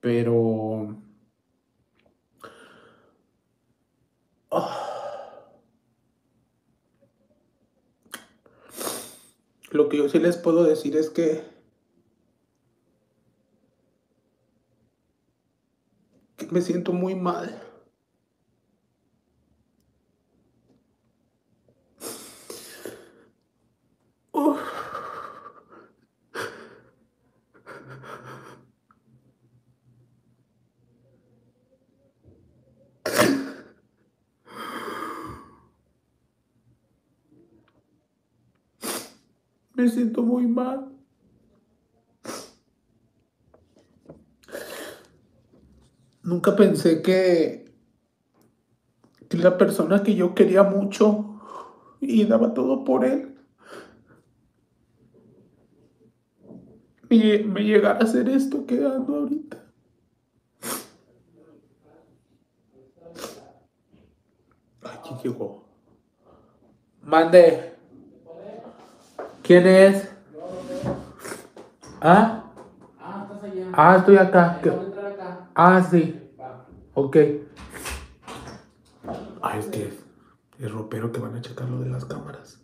pero ah, lo que yo sí les puedo decir es que me siento muy mal. Uf, me siento muy mal. Nunca pensé que la persona que yo quería mucho y daba todo por él, me llegara a hacer esto que ando ahorita. Ay, ¿quién llegó? Mande. ¿Quién es? ¿Ah? Estás allá. Estoy acá. Voy a entrar acá. Sí. Va. Ok. Es que es ropero que van a checar lo de las cámaras.